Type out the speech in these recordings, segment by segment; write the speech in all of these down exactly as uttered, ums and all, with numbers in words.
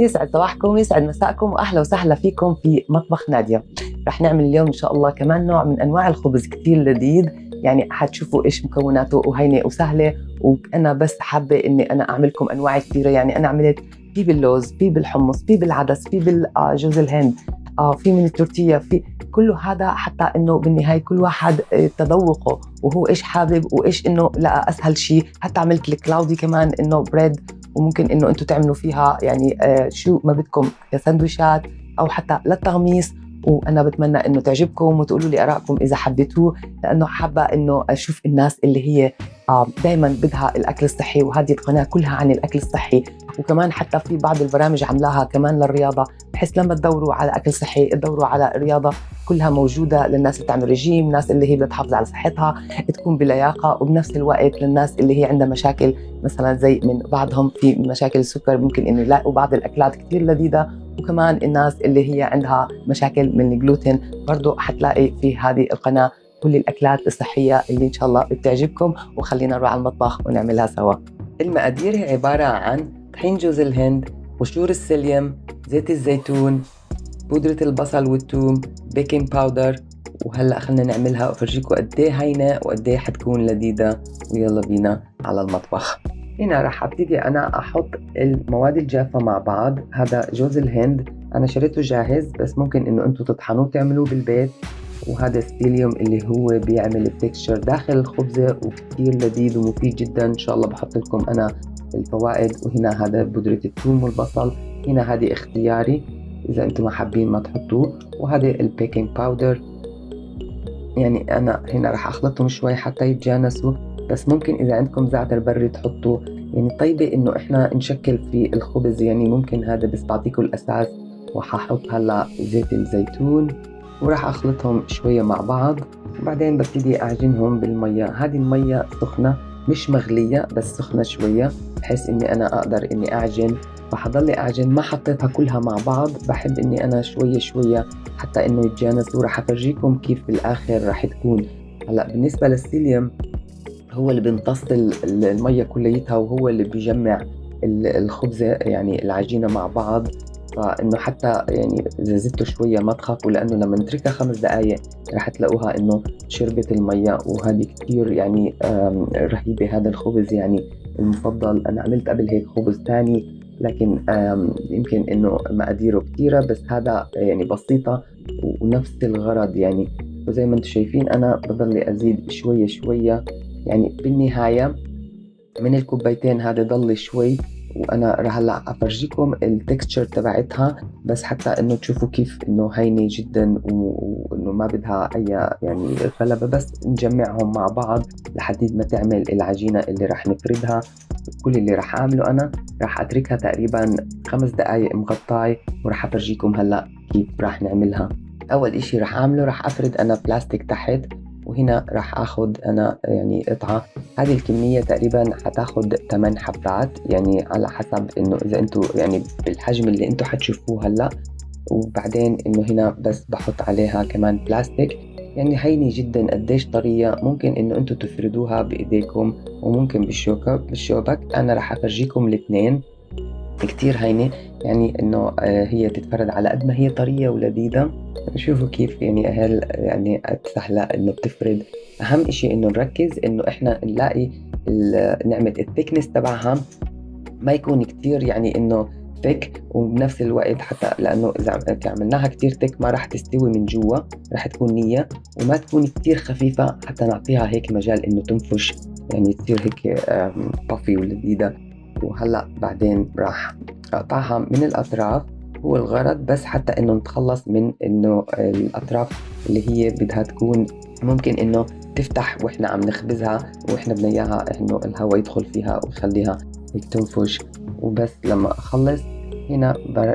يسعد صباحكم ويسعد مساءكم واهلا وسهلا فيكم في مطبخ نادية. رح نعمل اليوم ان شاء الله كمان نوع من انواع الخبز كثير لذيذ، يعني حتشوفوا ايش مكوناته وهينه وسهله. وانا بس حابه اني انا اعملكم انواع كثيره، يعني انا عملت في باللوز، في بالحمص، في بالعدس، في بالجوز الهند، آه في من التورتيه، في كله هذا، حتى انه بالنهايه كل واحد تذوقه وهو ايش حابب وايش انه لا اسهل شيء. حتى عملت الكلاودي كمان انه بريد، وممكن انه انتم تعملوا فيها يعني آه شو ما بدكم كسندويشات او حتى للتغميس. وانا بتمنى انه تعجبكم وتقولوا لي ارائكم اذا حبيتوه، لانه حابه انه اشوف الناس اللي هي آه دائما بدها الاكل الصحي، وهذه القناه كلها عن الاكل الصحي. وكمان حتى في بعض البرامج عملاها كمان للرياضه، بحيث لما تدوروا على اكل صحي تدوروا على الرياضه، كلها موجوده للناس اللي تعمل رجيم، الناس اللي هي بتحافظ على صحتها تكون بلياقه، وبنفس الوقت للناس اللي هي عندها مشاكل مثلا زي من بعضهم في مشاكل السكر ممكن انه يلاقوا بعض الاكلات كثير لذيذه. وكمان الناس اللي هي عندها مشاكل من الجلوتين برضو حتلاقي في هذه القناه كل الاكلات الصحيه اللي ان شاء الله بتعجبكم. وخلينا نروح على المطبخ ونعملها سوا. المقادير هي عباره عن طحين جوز الهند، قشور السليم، زيت الزيتون، بودرة البصل والثوم، بيكنج باودر. وهلا خلينا نعملها وافرجيكم قد ايه هينه وقد ايه حتكون لذيذه. ويلا بينا على المطبخ. هنا راح ابتدي انا احط المواد الجافه مع بعض. هذا جوز الهند انا شريته جاهز، بس ممكن انه انتم تطحنوه تعملوه بالبيت. وهذا ستيليوم اللي هو بيعمل التكستشر داخل الخبزه، وكثير لذيذ ومفيد جدا. ان شاء الله بحط لكم انا الفوائد. وهنا هذا بودره الثوم والبصل، هنا هذه اختياري اذا انتم ما حابين ما تحطوه. وهذا البيكنج باودر، يعني انا هنا راح اخلطهم شوي حتى يتجانسوا، بس ممكن اذا عندكم زعتر بري تحطوا. يعني طيبه انه احنا نشكل في الخبز، يعني ممكن هذا بس بعطيكم الاساس. وححط هلا زيت الزيتون وراح اخلطهم شويه مع بعض، وبعدين ببتدي اعجنهم بالميه. هذه الميه سخنه مش مغليه بس سخنه شويه، بحيث اني انا اقدر اني اعجن. فحضلي اعجن، ما حطيتها كلها مع بعض، بحب اني انا شويه شويه حتى انه يتجانسوا. راح افرجيكم كيف بالاخر راح تكون. هلا بالنسبه للسيليوم هو اللي بيمتص الميه كليتها، وهو اللي بيجمع الخبزه يعني العجينه مع بعض. فانه حتى يعني اذا زدته شويه ما تخافوا، لانه لما نتركها خمس دقائق راح تلاقوها انه شربت الميه. وهذه كثير يعني رهيبه. هذا الخبز يعني المفضل. انا عملت قبل هيك خبز ثاني، لكن يمكن انه مقاديره كثيره، بس هذا يعني بسيطه ونفس الغرض يعني. وزي ما انتم شايفين انا بضل ازيد شويه شويه، يعني بالنهايه من الكوبايتين هذا ضل شوي. وانا راح هلا افرجيكم التكستشر تبعتها، بس حتى انه تشوفوا كيف انه هينه جدا وانه ما بدها اي يعني غلبه. بس نجمعهم مع بعض لحد ما تعمل العجينه اللي راح نفردها. كل اللي راح اعمله انا راح اتركها تقريبا خمس دقائق مغطاي، وراح افرجيكم هلا كيف راح نعملها. اول اشي راح اعمله راح افرد انا بلاستيك تحت، وهنا راح اخذ انا يعني قطعه. هذه الكميه تقريبا حتاخذ ثمان حبات، يعني على حسب انه اذا انتم يعني بالحجم اللي انتم حتشوفوه هلا. وبعدين انه هنا بس بحط عليها كمان بلاستيك، يعني هيني جدا قديش طريه. ممكن انه انتم تفردوها بايديكم وممكن بالشوكه بالشوبك. انا راح افرجيكم الاثنين. كتير هينه يعني انه هي تتفرد على قد ما هي طريه ولذيذه. شوفوا كيف يعني هل يعني سهله انه بتفرد. اهم اشي انه نركز انه احنا نلاقي نعمة الثيكنس تبعها ما يكون كتير يعني انه ثيك، وبنفس الوقت حتى لانه اذا عملناها كتير ثيك ما راح تستوي من جوا، راح تكون نية. وما تكون كتير خفيفة حتى نعطيها هيك مجال انه تنفش، يعني تصير هيك بافي ولذيذة. وهلا بعدين راح اقطعها من الاطراف. هو الغرض بس حتى انه نتخلص من انه الاطراف اللي هي بدها تكون ممكن انه تفتح واحنا عم نخبزها، واحنا بدنا اياها انه الهواء يدخل فيها ويخليها هيك تنفش. وبس لما اخلص هنا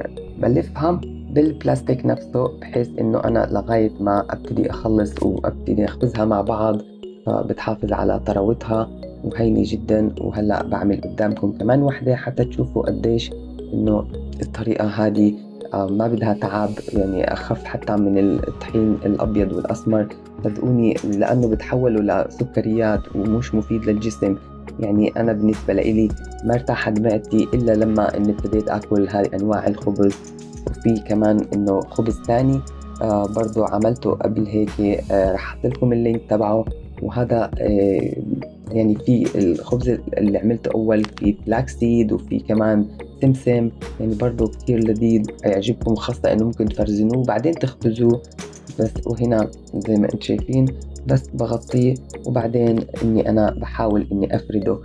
بلفها بالبلاستيك نفسه، بحيث انه انا لغاية ما ابتدي اخلص وابتدي اخبزها مع بعض، فبتحافظ على طراوتها وهيني جدا. وهلا بعمل قدامكم كمان وحدة حتى تشوفوا قديش انه الطريقة هذه ما بدها تعب، يعني اخف حتى من الطحين الابيض والاسمر. صدقوني لانه بتحولوا لسكريات ومش مفيد للجسم. يعني أنا بالنسبة لإلي ما ارتاحت معدتي إلا لما إني ابتديت آكل هاي أنواع الخبز. وفي كمان إنه خبز تاني آه برضو عملته قبل هيك، آه رح أحط لكم اللينك تبعه. وهذا آه يعني في الخبز اللي عملته أول في فلاكسيد وفي كمان سمسم، يعني برضو كتير لذيذ يعجبكم، خاصة إنه ممكن تفرزنوه وبعدين تخبزوه بس. وهنا زي ما انتم شايفين بس بغطيه وبعدين إني أنا بحاول إني أفرده.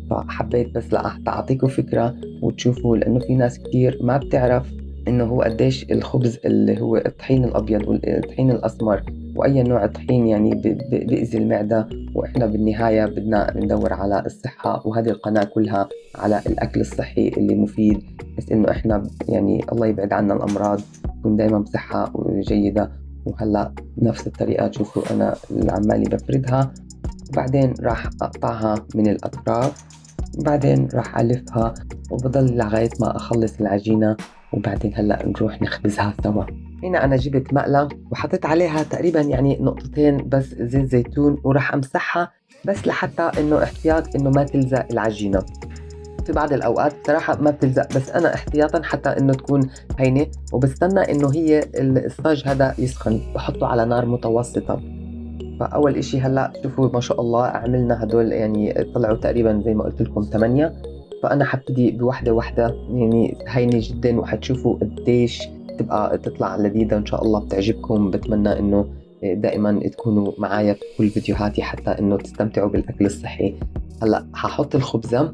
فحبيت بس لحتى أعطيكم فكرة وتشوفوا، لأنه في ناس كتير ما بتعرف إنه هو قديش الخبز اللي هو الطحين الأبيض والطحين الأسمر وأي نوع طحين يعني بيأذي المعدة. وإحنا بالنهاية بدنا ندور على الصحة، وهذه القناة كلها على الأكل الصحي اللي مفيد، بس إنه إحنا يعني الله يبعد عنا الأمراض، نكون دايما بصحة جيدة. وهلأ نفس الطريقة تشوفوا أنا العمالي بفردها، وبعدين راح أقطعها من الأطراف، وبعدين راح ألفها وبضل لغاية ما أخلص العجينة، وبعدين هلأ نروح نخبزها سوا. هنا أنا جبت مقلة وحطيت عليها تقريبا يعني نقطتين بس زيت زيتون، وراح أمسحها بس لحتى إنه احتياط إنه ما تلزق العجينة. في بعض الأوقات بصراحة ما بتلزق، بس أنا احتياطا حتى إنه تكون هينة، وبستنى إنه هي الصاج هذا يسخن بحطه على نار متوسطة. فأول إشي هلأ شوفوا ما شاء الله عملنا هدول يعني طلعوا تقريبا زي ما قلت لكم ثمانية. فأنا حبتدي بوحدة وحدة يعني هينة جدا، وحتشوفوا قديش تبقى تطلع لذيذة إن شاء الله بتعجبكم. بتمنى إنه دائما تكونوا معايا في كل فيديوهاتي حتى إنه تستمتعوا بالأكل الصحي. هلأ ححط الخبزة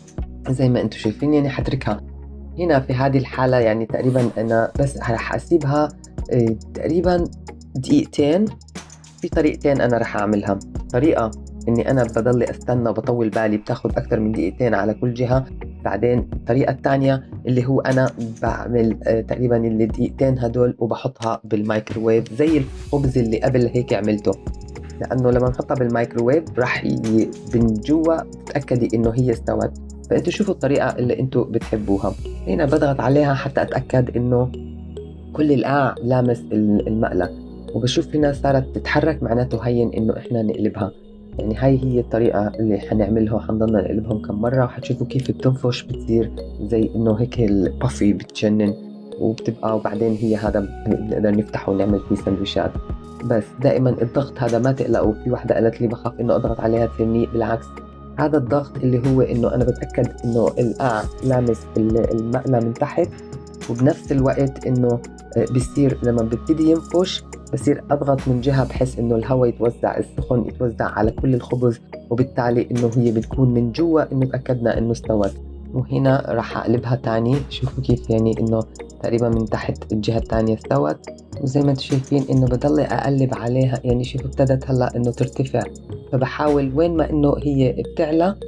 زي ما انتم شايفين، يعني حتركها هنا في هذه الحالة يعني تقريبا أنا بس رح أسيبها اه تقريبا دقيقتين. في طريقتين أنا رح أعملها، طريقة إني أنا بضل أستنى وبطول بالي بتاخد أكثر من دقيقتين على كل جهة. بعدين الطريقة الثانية اللي هو أنا بعمل اه تقريبا اللي دقيقتين هدول وبحطها بالمايكروويف زي الخبز اللي قبل هيك عملته، لأنه لما نحطها بالمايكروويف راح من جوا تتأكدي إنه هي استوت. فأنتوا شوفوا الطريقة اللي أنتوا بتحبوها. هنا بضغط عليها حتى أتأكد إنه كل القاع لامس المقلة، وبشوف هنا صارت تتحرك معناته هين إنه إحنا نقلبها. يعني هاي هي الطريقة اللي حنعملها، حنضلنا نقلبهم كم مرة وحتشوفوا كيف بتنفش، بتصير زي إنه هيك البافي بتجنن وبتبقى، وبعدين هي هذا بنقدر نفتحه ونعمل فيه سندويشات. بس دائما الضغط هذا ما تقلقوا. في واحدة قالت لي بخاف إنه أضغط عليها ترمي، بالعكس هذا الضغط اللي هو إنه أنا بتأكد إنه القاع لامس المقلة من تحت، وبنفس الوقت إنه بصير لما ببتدي ينفش بصير أضغط من جهة بحيث إنه الهواء يتوزع، السخن يتوزع على كل الخبز، وبالتالي إنه هي بتكون من جوا إنه تأكدنا إنه استوت. وهنا راح أقلبها تاني، شوفوا كيف يعني إنه تقريبا من تحت الجهة الثانية استوت. وزي ما انتم شايفين إنه بضل أقلب عليها، يعني شوفوا ابتدت هلا إنه ترتفع، فبحاول وين ما إنه هي بتعلى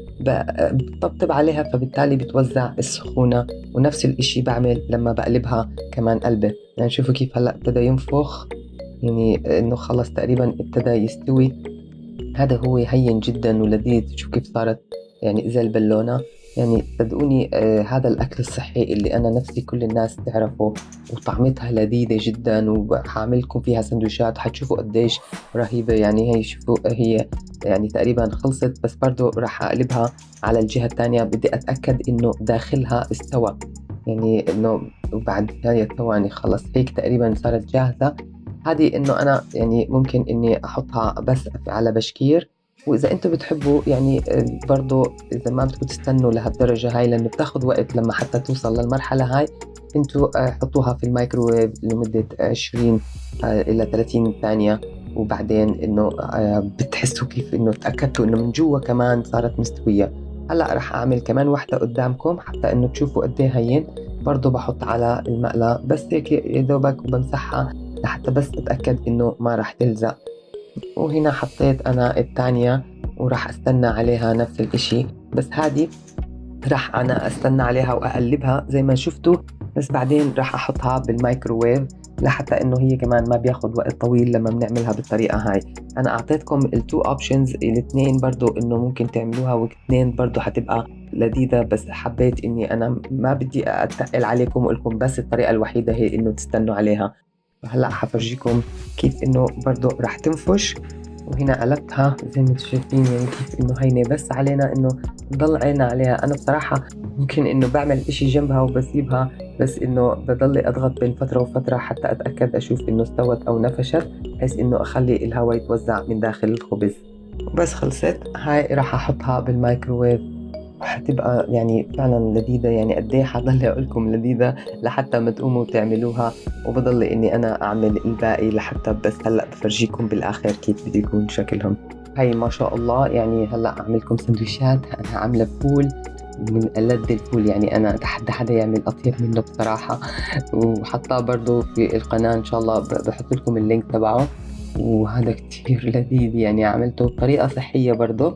بطبطب عليها، فبالتالي بتوزع السخونة. ونفس الإشي بعمل لما بقلبها كمان قلبة. يعني شوفوا كيف هلا ابتدى ينفخ، يعني إنه خلص تقريبا ابتدى يستوي. هذا هو هين جدا ولذيذ. شو كيف صارت يعني زي البالونة. يعني صدقوني آه هذا الأكل الصحي اللي أنا نفسي كل الناس تعرفه، وطعمتها لذيذة جدا، وحعملكم فيها سندويشات حتشوفوا قديش رهيبة. يعني هي شوفوا هي يعني تقريبا خلصت، بس برضو راح أقلبها على الجهة الثانية، بدي أتأكد إنه داخلها استوى، يعني إنه بعد هاي الثواني خلص هيك تقريبا صارت جاهزة. هذه إنه أنا يعني ممكن إني أحطها بس على بشكير. وإذا أنتم بتحبوا يعني برضو إذا ما بدكم تستنوا لهالدرجة هاي لأنه بتاخد وقت لما حتى توصل للمرحلة هاي، أنتم حطوها في الميكروويف لمدة عشرين إلى ثلاثين ثانية، وبعدين إنه بتحسوا كيف إنه تأكدتوا إنه من جوا كمان صارت مستوية. هلأ رح أعمل كمان واحدة قدامكم حتى إنه تشوفوا قد إيه هين. برضو بحط على المقلة بس هيك يدوبك وبمسحها لحتى بس أتأكد إنه ما رح تلزق. وهنا حطيت أنا الثانية وراح أستنى عليها نفس الإشي، بس هذه راح أنا أستنى عليها وأقلبها زي ما شفتوا، بس بعدين راح أحطها بالمايكروويف لحتى إنه هي كمان ما بياخد وقت طويل لما بنعملها بالطريقة هاي. أنا أعطيتكم التو أوبشنز الاثنين برضو إنه ممكن تعملوها، والاثنين برضو حتبقى لذيذة، بس حبيت إني أنا ما بدي أتقل عليكم وأقولكم بس الطريقة الوحيدة هي إنه تستنوا عليها. هلا حفرجيكم كيف انه برضو راح تنفش، وهنا قلبتها زي ما انتم شايفين، يعني كيف انه هينه بس علينا انه نضل عينا عليها. انا بصراحة ممكن انه بعمل اشي جنبها وبسيبها، بس انه بضل اضغط بين فترة وفترة حتى اتأكد اشوف انه استوت او نفشت، بحيث انه اخلي الهواء يتوزع من داخل الخبز. وبس خلصت هاي راح احطها بالمايكروويف، حتبقى يعني فعلا لذيذة. يعني قد ايه حضل اقول لكم لذيذة لحتى ما تقوموا تعملوها، وبضل اني انا اعمل الباقي لحتى بس هلا بفرجيكم بالاخر كيف بده يكون شكلهم. هاي ما شاء الله. يعني هلا اعمل لكم سندويشات. انا عاملة فول من ألذ الفول، يعني انا اتحدى حدا يعمل اطيب منه بصراحة. وحطاه برضو في القناة ان شاء الله، بحط لكم اللينك تبعه. وهذا كتير لذيذ، يعني عملته بطريقة صحية برضو.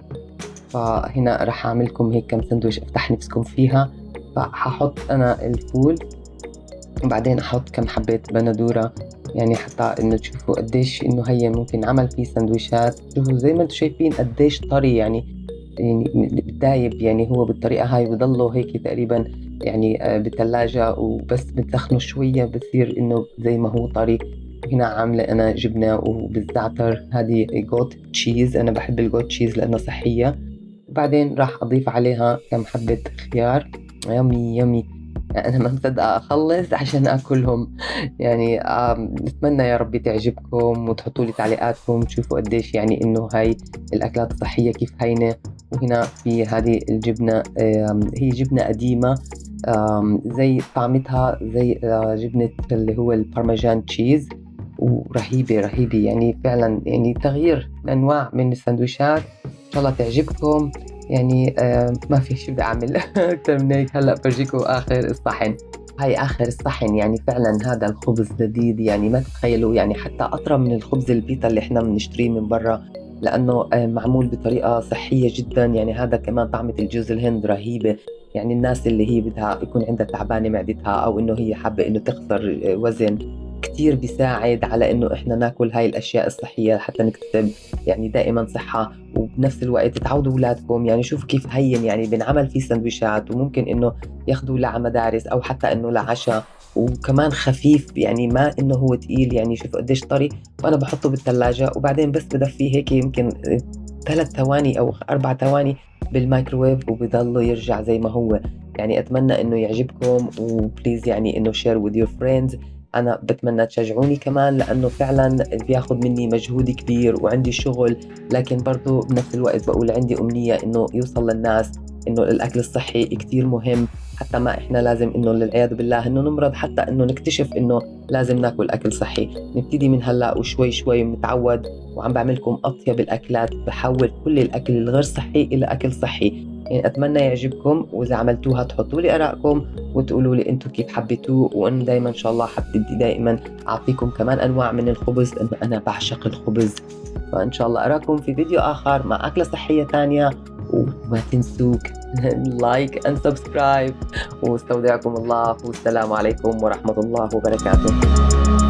فهنا راح اعملكم هيك كم سندويش افتح نفسكم فيها. فححط انا الفول، وبعدين احط كم حبة بندورة، يعني حتى انه تشوفوا قديش انه هي ممكن عمل فيه سندويشات. شوفوا زي ما انتم شايفين قديش طري، يعني يعني دايب، يعني هو بالطريقة هاي بضله هيك تقريبا يعني بالثلاجة، وبس بتسخنه شوية بصير انه زي ما هو طري. هنا عاملة أنا جبنة وبالزعتر، هذه جوت تشيز، أنا بحب الجوت تشيز لأنها صحية. وبعدين راح أضيف عليها كم حبة خيار. يمي يمي، أنا ما مصدقة أخلص عشان أكلهم. يعني نتمنى يا ربي تعجبكم وتحطوا لي تعليقاتكم تشوفوا قديش يعني إنه هاي الأكلات الصحية كيف هينة. وهنا في هذه الجبنة، هي جبنة قديمة زي طعمتها زي جبنة اللي هو البارميجان تشيز، ورهيبة رهيبة يعني فعلا. يعني تغيير أنواع من السندويشات إن شاء الله تعجبكم. يعني آه ما في شي بدي أعمل أكثر من هيك. هلأ برجيكم آخر الصحن. هاي آخر الصحن. يعني فعلا هذا الخبز لذيذ، يعني ما تتخيلوا، يعني حتى أطرى من الخبز البيتا اللي إحنا بنشتريه من برا، لأنه آه معمول بطريقة صحية جدا. يعني هذا كمان طعمة الجوز الهند رهيبة. يعني الناس اللي هي بدها يكون عندها تعبانة معدتها، أو إنه هي حابة إنه تخسر وزن، كتير بيساعد على إنه إحنا ناكل هاي الأشياء الصحية حتى نكتسب يعني دائما صحة. وبنفس الوقت تعودوا أولادكم، يعني شوفوا كيف هين يعني بنعمل فيه سندويشات، وممكن إنه ياخدوه لمدارس أو حتى إنه لعشاء. وكمان خفيف، يعني ما إنه هو تقيل. يعني شوفوا قديش طري. وأنا بحطه بالثلاجة وبعدين بس بدفيه هيك يمكن ثلاث ثواني أو أربع ثواني بالمايكروويف، وبضله يرجع زي ما هو. يعني أتمنى إنه يعجبكم، وبليز يعني إنه share with your friends. أنا بتمنى تشجعوني كمان، لأنه فعلا بياخد مني مجهود كبير وعندي شغل، لكن برضو بنفس الوقت بقول عندي أمنية إنه يوصل للناس إنه الأكل الصحي كتير مهم. حتى ما إحنا لازم إنه للعياذ بالله إنه نمرض حتى إنه نكتشف إنه لازم ناكل أكل صحي. نبتدي من هلأ وشوي شوي بنتعود. وعم بعملكم أطيب الأكلات، بحول كل الأكل الغير صحي إلى أكل صحي. يعني أتمنى يعجبكم، وإذا عملتوها تحطوا لي آرائكم وتقولوا لي أنتم كيف حبيتوه. وأنا دايما إن شاء الله حبدي دائما أعطيكم كمان أنواع من الخبز، لأنه أنا بعشق الخبز. فإن شاء الله أراكم في فيديو آخر مع أكلة صحية تانية. وما تنسوك لايك أند سبسكرايب. واستودعكم الله، والسلام عليكم ورحمة الله وبركاته.